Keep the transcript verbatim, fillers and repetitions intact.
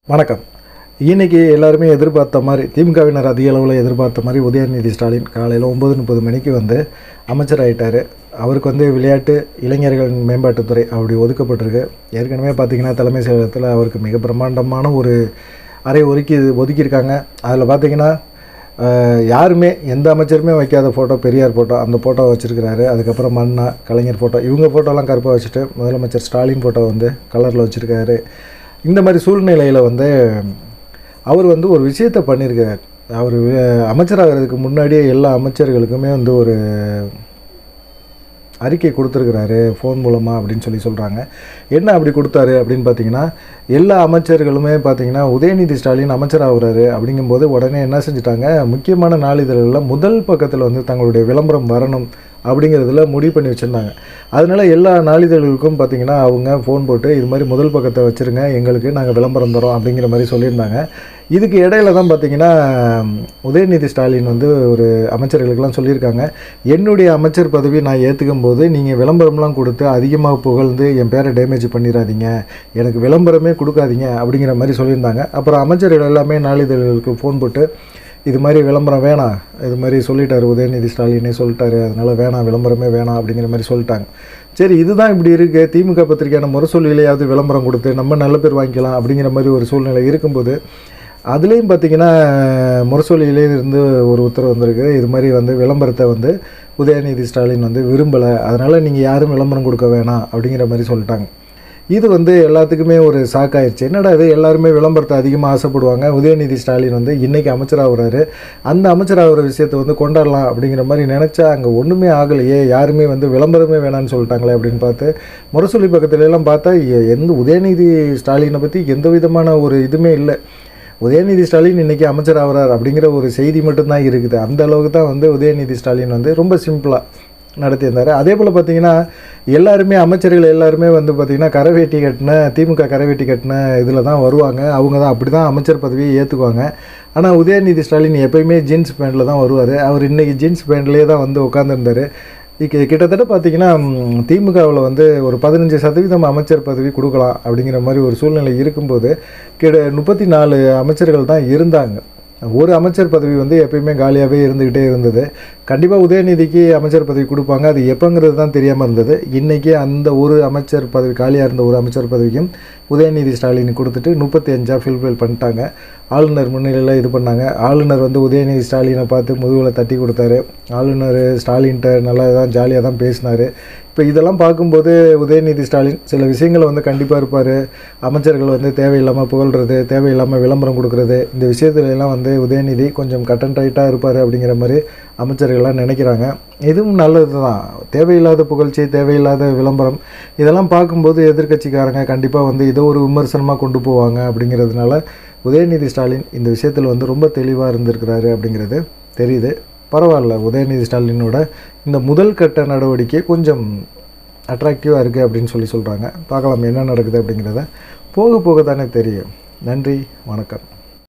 வணக்கம். இன்றைக்கி எல்லாருமே எதிர்பார்த்த மாதிரி திமுகவினர் அதிக அளவில் எதிர்பார்த்த மாதிரி உதயநிதி ஸ்டாலின் காலையில் ஒம்பது முப்பது மணிக்கு வந்து அமைச்சர் ஆகிட்டார். அவருக்கு வந்து விளையாட்டு இளைஞர்கள் மேம்பாட்டுத்துறை அப்படி ஒதுக்கப்பட்டிருக்கு. ஏற்கனவே பார்த்திங்கன்னா தலைமை செயலகத்தில் அவருக்கு மிக பிரம்மாண்டமான ஒரு அறை ஒதுக்கி ஒதுக்கியிருக்காங்க. அதில் பார்த்திங்கன்னா யாருமே எந்த அமைச்சருமே வைக்காத ஃபோட்டோ பெரியார் ஃபோட்டோ, அந்த ஃபோட்டோ வச்சுருக்கிறாரு. அதுக்கப்புறம் மன்னா கலைஞர் ஃபோட்டோ, இவங்க ஃபோட்டோலாம் கருப்பாக வச்சுட்டு முதலமைச்சர் ஸ்டாலின் ஃபோட்டோ வந்து கலரில் வச்சுருக்காரு. இந்த மாதிரி சூழ்நிலையில் வந்து அவர் வந்து ஒரு விஷயத்தை பண்ணியிருக்கார். அவர் அமைச்சராகிறதுக்கு முன்னாடியே எல்லா அமைச்சர்களுக்குமே வந்து ஒரு அறிக்கை கொடுத்துருக்கிறாரு ஃபோன் மூலமாக அப்படின்னு சொல்லி சொல்கிறாங்க. என்ன அப்படி கொடுத்தாரு அப்படின்னு பார்த்தீங்கன்னா, எல்லா அமைச்சர்களுமே பார்த்திங்கன்னா உதயநிதி ஸ்டாலின் அமைச்சராகிறாரு அப்படிங்கும்போது உடனே என்ன செஞ்சுட்டாங்க, முக்கியமான நாளிதழ்களில் முதல் பக்கத்தில் வந்து தங்களுடைய விளம்பரம் வரணும் அப்படிங்கிறதுல முடிவு பண்ணி வச்சுருந்தாங்க. அதனால் எல்லா நாளிதழ்களுக்கும் பார்த்திங்கன்னா அவங்க ஃபோன் போட்டு இது மாதிரி முதல் பக்கத்தை வச்சுருங்க, எங்களுக்கு நாங்கள் விளம்பரம் தரோம் அப்படிங்கிற மாதிரி சொல்லியிருந்தாங்க. இதுக்கு இடையில தான் பார்த்திங்கன்னா உதயநிதி ஸ்டாலின் வந்து ஒரு அமைச்சர்களுக்கெல்லாம் சொல்லியிருக்காங்க, என்னுடைய அமைச்சர் பதவி நான் ஏற்றுக்கும் போது நீங்கள் விளம்பரம்லாம் கொடுத்து அதிகமாக புகழ்ந்து என் பேரை டேமேஜ் பண்ணிடாதீங்க, எனக்கு விளம்பரமே கொடுக்காதீங்க அப்படிங்கிற மாதிரி சொல்லியிருந்தாங்க. அப்புறம் அமைச்சர்கள் எல்லாமே நாளிதழ்களுக்கு ஃபோன் போட்டு இது மாதிரி விளம்பரம் வேணாம், இது மாதிரி சொல்லிட்டார் உதயநிதி ஸ்டாலினே சொல்லிட்டாரு, அதனால் வேணாம் விளம்பரமே வேணாம் அப்படிங்கிற மாதிரி சொல்லிட்டாங்க. சரி, இதுதான் இப்படி இருக்குது, திமுக பத்திரிக்கையான முரசொலியிலேயாவது விளம்பரம் கொடுத்து நம்ம நல்ல பேர் வாங்கிக்கலாம் அப்படிங்கிற மாதிரி ஒரு சூழ்நிலை இருக்கும்போது அதுலேயும் பார்த்திங்கன்னா முரசொலியிலே இருந்து ஒரு உத்தரவு வந்திருக்கு. இது மாதிரி வந்து விளம்பரத்தை வந்து உதயநிதி ஸ்டாலின் வந்து விரும்பலை, அதனால் நீங்கள் யாரும் விளம்பரம் கொடுக்க வேணாம் அப்படிங்கிற மாதிரி சொல்லிட்டாங்க. இது வந்து எல்லாத்துக்குமே ஒரு ஷாக்காயிருச்சு. என்னடா இது, எல்லாருமே விளம்பரத்தை அதிகமாக ஆசைப்படுவாங்க, உதயநிதி ஸ்டாலின் வந்து இன்றைக்கி அமைச்சராகிறாரு, அந்த அமைச்சராகிற விஷயத்தை வந்து கொண்டாடலாம் அப்படிங்கிற மாதிரி நினச்சா அங்கே ஒன்றுமே ஆகலையே, யாருமே வந்து விளம்பரமே வேணான்னு சொல்லிட்டாங்களே அப்படின்னு பார்த்து முரசொலி பக்கத்துலலாம் பார்த்தா எந்த உதயநிதி ஸ்டாலினை பற்றி எந்த விதமான ஒரு இதுவுமே இல்லை. உதயநிதி ஸ்டாலின் இன்றைக்கி அமைச்சராகிறார் அப்படிங்கிற ஒரு செய்தி மட்டும்தான் இருக்குது. அந்த அளவுக்கு தான் வந்து உதயநிதி ஸ்டாலின் வந்து ரொம்ப சிம்பிளாக நடத்தியிருந்தார். அதே போல் பார்த்திங்கன்னா எல்லாருமே அமைச்சர்கள் எல்லாருமே வந்து பார்த்திங்கன்னா கரைவேட்டி கட்டின திமுக கரைவேட்டி கட்டின இதில் தான் வருவாங்க, அவங்க தான் அப்படி தான் அமைச்சர் பதவியை ஏற்றுக்குவாங்க. ஆனால் உதயநிதி ஸ்டாலின் எப்போயுமே ஜீன்ஸ் பேண்ட்டில் தான் வருவார். அவர் இன்றைக்கி ஜீன்ஸ் பேண்ட்லேயே தான் வந்து உட்காந்துருந்தார். கிட்டத்தட்ட பார்த்திங்கன்னா திமுகவில் வந்து ஒரு பதினஞ்சு சதவீதம் அமைச்சர் பதவி கொடுக்கலாம் அப்படிங்கிற மாதிரி ஒரு சூழ்நிலை இருக்கும்போது கிட்ட முப்பத்தி நாலு அமைச்சர்கள் தான் இருந்தாங்க. ஒரு அமைச்சர் பதவி வந்து எப்பயுமே காலியாகவே இருந்துக்கிட்டே இருந்தது. கண்டிப்பாக உதயநிதிக்கு அமைச்சர் பதவி கொடுப்பாங்க, அது எப்போங்கிறது தான் தெரியாமல் இருந்தது. இன்றைக்கி அந்த ஒரு அமைச்சர் பதவி காலியாக இருந்த ஒரு அமைச்சர் பதவிக்கும் உதயநிதி ஸ்டாலின் கொடுத்துட்டு முப்பத்தி அஞ்சாக ஃபில்ஃபில் பண்ணிட்டாங்க. ஆளுநர் முன்னிலையில் இது பண்ணாங்க. ஆளுநர் வந்து உதயநிதி ஸ்டாலினை பார்த்து முதுகில் தட்டி கொடுத்தாரு. ஆளுநர் ஸ்டாலின்கிட்ட நல்லா தான் ஜாலியாக தான் பேசினார். இப்போ இதெல்லாம் பார்க்கும்போது உதயநிதி ஸ்டாலின் சில விஷயங்களை வந்து கண்டிப்பாக இருப்பார். அமைச்சர்கள் வந்து தேவையில்லாமல் புகழ்கிறது, தேவையில்லாமல் விளம்பரம் கொடுக்குறது, இந்த விஷயத்துலலாம் வந்து உதயநிதி கொஞ்சம் கட் அண்ட் ரைட்டாக இருப்பார் அப்படிங்கிற மாதிரி அமைச்சர்கள்லாம் நினைக்கிறாங்க. இதுவும் நல்லது தான். தேவையில்லாத புகழ்ச்சி, தேவையில்லாத விளம்பரம் இதெல்லாம் பார்க்கும்போது எதிர்க்கட்சிக்காரங்க கண்டிப்பாக வந்து இதை ஒரு விமர்சனமாக கொண்டு போவாங்க. அப்படிங்கிறதுனால உதயநிதி ஸ்டாலின் இந்த விஷயத்தில் வந்து ரொம்ப தெளிவாக இருந்திருக்கிறாரு அப்படிங்கிறது தெரியுது. பரவாயில்ல, உதயநிதி ஸ்டாலினோட இந்த முதல் கட்ட நடவடிக்கை கொஞ்சம் அட்ராக்டிவாக இருக்குது அப்படின்னு சொல்லி சொல்கிறாங்க. பார்க்கலாம் என்ன நடக்குது அப்படிங்கிறத போக போக தானே தெரியும். நன்றி, வணக்கம்.